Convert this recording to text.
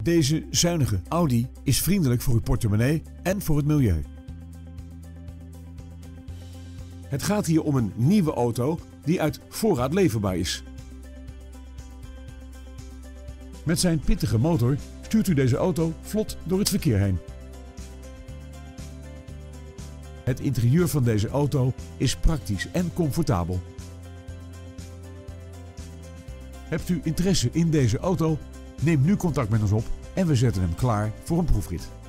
Deze zuinige Audi is vriendelijk voor uw portemonnee en voor het milieu. Het gaat hier om een nieuwe auto die uit voorraad leverbaar is. Met zijn pittige motor stuurt u deze auto vlot door het verkeer heen. Het interieur van deze auto is praktisch en comfortabel. Hebt u interesse in deze auto? Neem nu contact met ons op en we zetten hem klaar voor een proefrit.